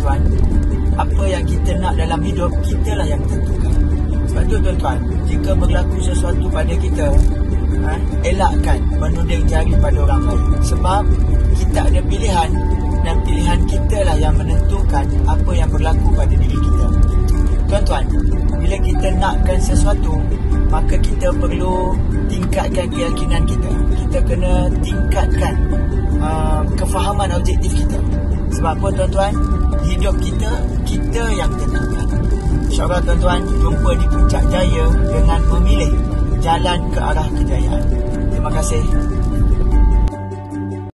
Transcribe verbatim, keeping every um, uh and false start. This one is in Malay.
tuan-tuan, apa yang kita nak dalam hidup, kita lah yang tentukan. Sebab tu tuan-tuan, jika berlaku sesuatu pada kita, ha, elakkan menuding jari pada orang lain. Sebab kita ada pilihan, dan pilihan kita lah yang menentukan apa yang berlaku pada diri kita. Tuan-tuan, bila kita nakkan sesuatu, maka kita perlu tingkatkan keyakinan kita. Kita kena tingkatkan uh, kefahaman objektif kita. Sebab apa tuan-tuan? Hidup kita, kita yang tentukan. InsyaAllah tuan-tuan, jumpa di puncak jaya dengan memilih jalan ke arah kejayaan. Terima kasih.